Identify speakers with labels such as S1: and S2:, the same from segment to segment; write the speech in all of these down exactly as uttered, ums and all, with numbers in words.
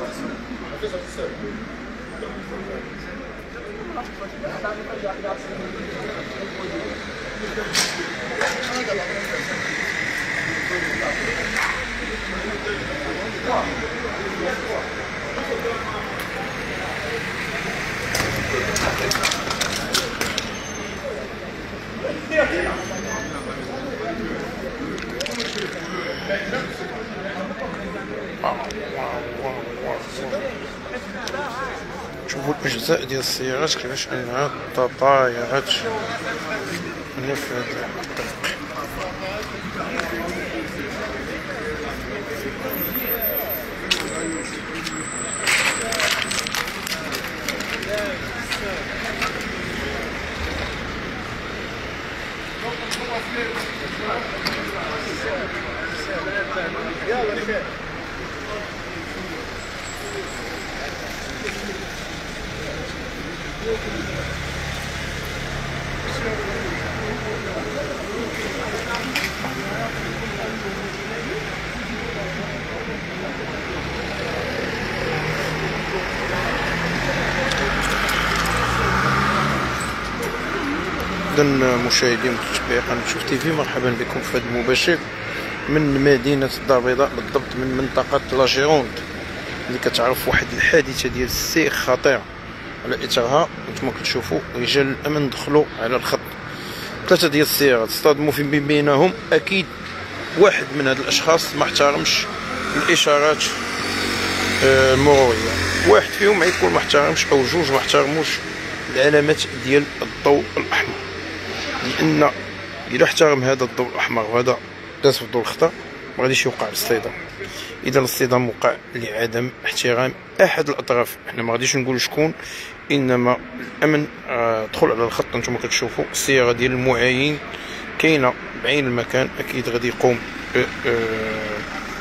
S1: شوفوا الأجزاء ديال السيارات كيفاش أنها تطايرات هنا في هذا الطريق. إذا مشاهدي ومتابعي قناة شوف تيفي، مرحبا بكم في هذا المباشر من مدينة الدار البيضاء، بالضبط من منطقة لا جيروند اللي كتعرف واحد الحادثة ديال السير خطيرة على إثرها نتوما كتشوفوا رجال الأمن دخلوا على الخط. ثلاثة ديال السيارات اصطدموا في بينهم، أكيد واحد من هاد الأشخاص ما احترمش الإشارات المرورية، واحد فيهم يكون ما احترمش أو جوج ما احترموش العلامات ديال الضوء الأحمر، لأن إذا احترم هذا الضوء الأحمر وهذا داز في الضوء الأخضر ما غاديش يوقع الاصطدام. إذا الاصطدام وقع لعدم احترام أحد الأطراف، حنا ما غاديش نقول شكون، إنما الأمن آه دخل على الخط. نتوما كتشوفوا السيارة ديال المعاين كاينة بعين المكان، أكيد غادي يقوم آه آه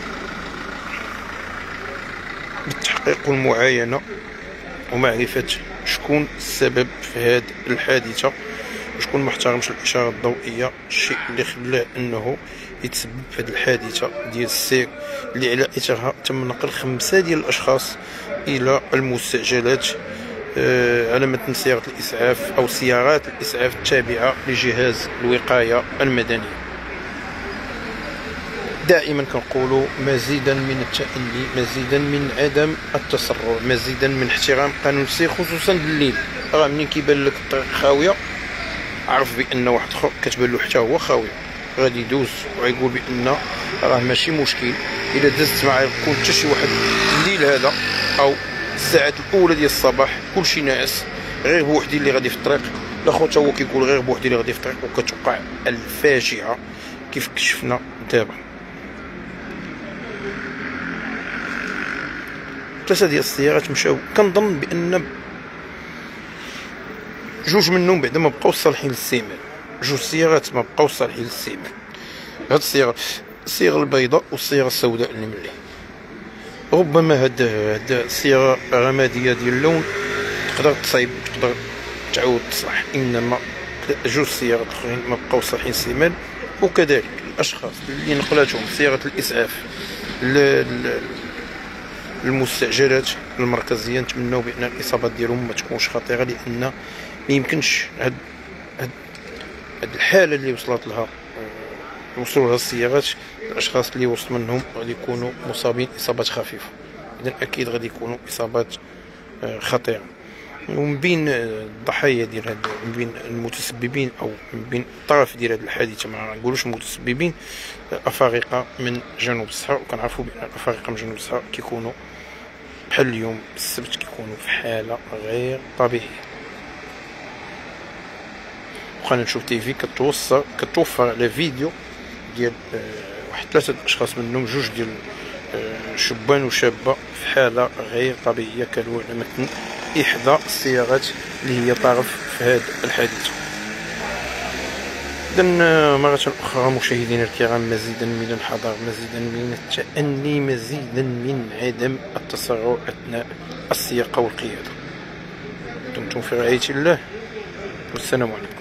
S1: بالتحقيق والمعاينة ومعرفة شكون السبب في هذه الحادثة وشكون ما احترمش الإشارة الضوئية، الشيء اللي خلاه أنه يتسبب في هذه الحادثة ديال السير اللي على إثرها تم نقل خمسة ديال الأشخاص إلى المستعجلات آه على متن سيارة الإسعاف أو سيارات الإسعاف التابعة لجهاز الوقاية المدنية. دائما كنقولوا مزيدا من التأني، مزيدا من عدم التسرع، مزيدا من احترام قانون السير، خصوصا بالليل. راه منين كيبان لك الطريق خاويه عرف بان واحد اخر كتبان له حتى هو خاويه، غادي يدوز ويقول بان راه ماشي مشكل الا دزت معايا يكون حتى شي واحد الليل هذا او الساعات الاولى ديال الصباح كلشي ناعس، غير بوحدي اللي غادي في الطريق. الاخر تا هو كيقول غير بوحدي اللي غادي في الطريق، وكتوقع الفاجعه كيف كشفنا دابا. ثلاثة ديال السيارات مشاو، كنظن بان جوج منهم بعدا ما بقاوش صالحين للسيمان، جوج سيارات ما بقاوش صالحين للسيمان. هاد السيارة الصيغة البيضاء والصيغة السوداء اللي ملي ربما هاد هاد السيارة رمادية ديال اللون تقدر تصايب تقدر تعاود تصلح، انما جوج سيارات اخرين ما بقاوش صالحين للسيمان. وكذلك الاشخاص اللي نقلاتهم سيارة الاسعاف المستعجلات المركزيه نتمنوا بان الاصابات ديالهم ما تكونش خطيره، لان ما يمكنش هاد هاد هاد الحاله اللي وصلت لها وصلوا لها السيارات، الاشخاص اللي وصل منهم غادي يكونوا مصابين اصابات خفيفه، اذا اكيد غادي يكونوا اصابات خطيره. ومن بين الضحايا ديال هاد من بين المتسببين او من بين الطرف ديال هاد الحادثه ما نقولوش متسببين، افارقه من جنوب الصحراء، وكنعرفوا بان الافارقه من جنوب الصحراء كيكونوا بحال اليوم السبت كيكونوا في حاله غير طبيعيه. وقناة شوف تيفي كتوصل كتوفر على فيديو ديال واحد ثلاثه اشخاص منهم جوج ديال شبان وشابه في حاله غير طبيعيه كانوا على متن احدى السيارات اللي هي طرف في هذا الحادثه. اذا مرة أخرى مشاهدينا الكرام، مزيدا من الحذر، مزيدا من التأني، مزيدا من عدم التسرع أثناء السياقة والقيادة. دمتم في رعاية الله والسلام عليكم.